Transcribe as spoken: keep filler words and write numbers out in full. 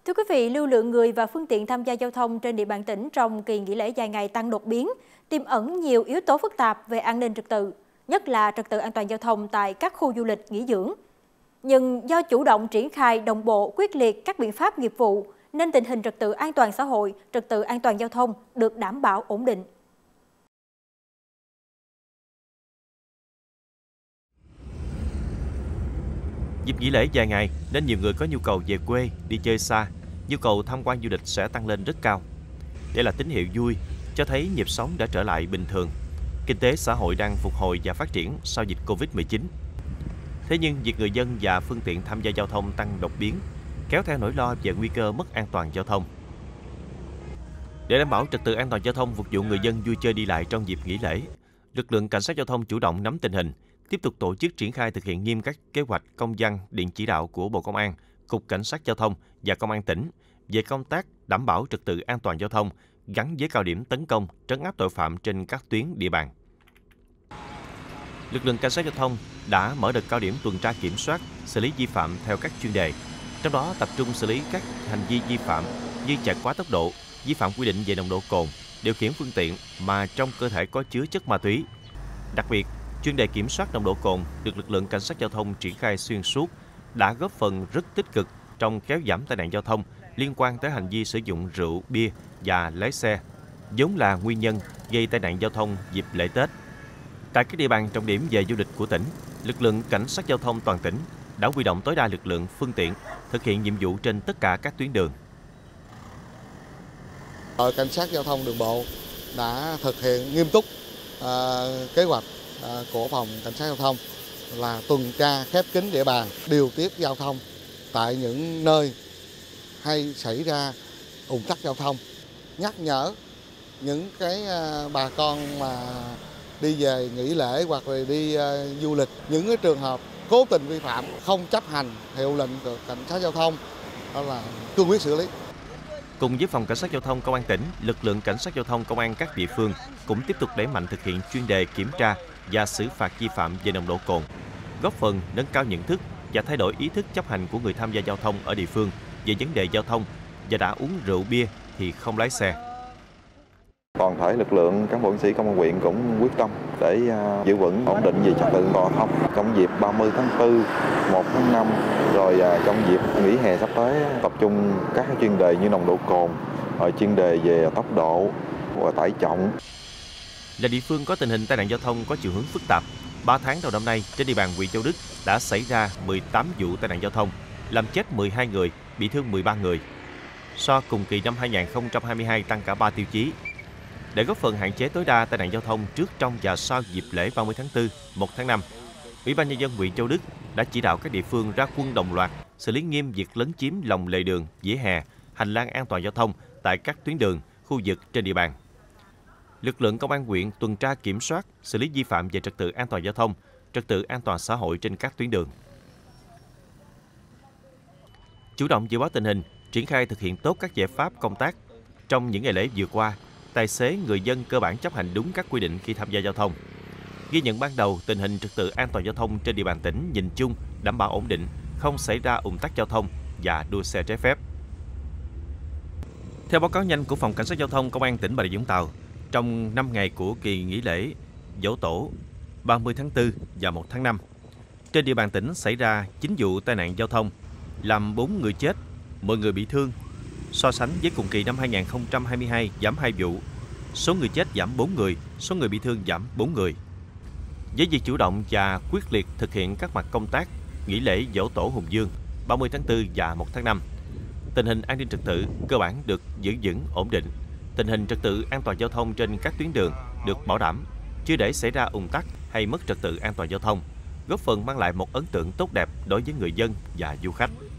Thưa quý vị, lưu lượng người và phương tiện tham gia giao thông trên địa bàn tỉnh trong kỳ nghỉ lễ dài ngày tăng đột biến, tiềm ẩn nhiều yếu tố phức tạp về an ninh trật tự, nhất là trật tự an toàn giao thông tại các khu du lịch nghỉ dưỡng. Nhưng do chủ động triển khai đồng bộ quyết liệt các biện pháp nghiệp vụ, nên tình hình trật tự an toàn xã hội, trật tự an toàn giao thông được đảm bảo ổn định. Dịp nghỉ lễ dài ngày nên nhiều người có nhu cầu về quê, đi chơi xa, nhu cầu tham quan du lịch sẽ tăng lên rất cao. Đây là tín hiệu vui, cho thấy nhịp sống đã trở lại bình thường. Kinh tế xã hội đang phục hồi và phát triển sau dịch Covid mười chín. Thế nhưng việc người dân và phương tiện tham gia giao thông tăng đột biến, kéo theo nỗi lo về nguy cơ mất an toàn giao thông. Để đảm bảo trật tự an toàn giao thông phục vụ người dân vui chơi đi lại trong dịp nghỉ lễ, lực lượng cảnh sát giao thông chủ động nắm tình hình, tiếp tục tổ chức triển khai thực hiện nghiêm các kế hoạch, công văn, điện chỉ đạo của Bộ Công an, Cục Cảnh sát Giao thông và Công an tỉnh về công tác đảm bảo trật tự an toàn giao thông gắn với cao điểm tấn công, trấn áp tội phạm trên các tuyến địa bàn. Lực lượng cảnh sát giao thông đã mở đợt cao điểm tuần tra kiểm soát, xử lý vi phạm theo các chuyên đề, trong đó tập trung xử lý các hành vi vi phạm như chạy quá tốc độ, vi phạm quy định về nồng độ cồn, điều khiển phương tiện mà trong cơ thể có chứa chất ma túy. Đặc biệt, chuyên đề kiểm soát nồng độ cồn được lực lượng cảnh sát giao thông triển khai xuyên suốt đã góp phần rất tích cực trong kéo giảm tai nạn giao thông liên quan tới hành vi sử dụng rượu, bia và lái xe, vốn là nguyên nhân gây tai nạn giao thông dịp lễ Tết. Tại các địa bàn trọng điểm về du lịch của tỉnh, lực lượng cảnh sát giao thông toàn tỉnh đã huy động tối đa lực lượng, phương tiện thực hiện nhiệm vụ trên tất cả các tuyến đường. Đội cảnh sát giao thông đường bộ đã thực hiện nghiêm túc uh, kế hoạch uh, của phòng cảnh sát giao thông là tuần tra khép kín địa bàn, điều tiết giao thông tại những nơi hay xảy ra ùn tắc giao thông, nhắc nhở những cái uh, bà con mà đi về nghỉ lễ hoặc là đi uh, du lịch, những cái trường hợp cố tình vi phạm không chấp hành hiệu lệnh của cảnh sát giao thông đó là cương quyết xử lý. Cùng với phòng cảnh sát giao thông công an tỉnh, lực lượng cảnh sát giao thông công an các địa phương cũng tiếp tục đẩy mạnh thực hiện chuyên đề kiểm tra và xử phạt vi phạm về nồng độ cồn, góp phần nâng cao nhận thức và thay đổi ý thức chấp hành của người tham gia giao thông ở địa phương về vấn đề giao thông và đã uống rượu bia thì không lái xe. Toàn thể lực lượng cán bộ chiến sĩ công an huyện cũng quyết tâm để giữ vững ổn định về trật tự an toàn giao thông trong dịp ba mươi tháng tư, một tháng năm, rồi trong dịp nghỉ hè sắp tới tập trung các chuyên đề như nồng độ cồn, rồi chuyên đề về tốc độ và tải trọng. Là địa phương có tình hình tai nạn giao thông có chiều hướng phức tạp, ba tháng đầu năm nay trên địa bàn huyện Châu Đức đã xảy ra mười tám vụ tai nạn giao thông, làm chết mười hai người, bị thương mười ba người. So cùng kỳ năm hai nghìn không trăm hai mươi hai tăng cả ba tiêu chí. Để góp phần hạn chế tối đa tai nạn giao thông trước, trong và sau dịp lễ ba mươi tháng tư, một tháng năm, Ủy ban nhân dân huyện Châu Đức đã chỉ đạo các địa phương ra quân đồng loạt xử lý nghiêm việc lấn chiếm lòng lề đường, vỉa hè, hành lang an toàn giao thông tại các tuyến đường, khu vực trên địa bàn. Lực lượng công an huyện tuần tra kiểm soát, xử lý vi phạm về trật tự an toàn giao thông, trật tự an toàn xã hội trên các tuyến đường. Chủ động dự báo tình hình, triển khai thực hiện tốt các giải pháp công tác. Trong những ngày lễ vừa qua, tài xế, người dân cơ bản chấp hành đúng các quy định khi tham gia giao thông. Ghi nhận ban đầu, tình hình trật tự an toàn giao thông trên địa bàn tỉnh nhìn chung đảm bảo ổn định, không xảy ra ùn tắc giao thông và đua xe trái phép. Theo báo cáo nhanh của Phòng Cảnh sát Giao thông Công an tỉnh Bà Rịa Vũng Tàu, trong năm ngày của kỳ nghỉ lễ Giỗ Tổ ba mươi tháng tư và một tháng năm, trên địa bàn tỉnh xảy ra chín vụ tai nạn giao thông, làm bốn người chết, mười người bị thương. So sánh với cùng kỳ năm hai nghìn không trăm hai mươi hai giảm hai vụ, số người chết giảm bốn người, số người bị thương giảm bốn người. Với việc chủ động và quyết liệt thực hiện các mặt công tác nghỉ lễ Giỗ Tổ Hùng Vương ba mươi tháng tư và một tháng năm, tình hình an ninh trật tự cơ bản được giữ vững ổn định. Tình hình trật tự an toàn giao thông trên các tuyến đường được bảo đảm, chưa để xảy ra ùn tắc hay mất trật tự an toàn giao thông, góp phần mang lại một ấn tượng tốt đẹp đối với người dân và du khách.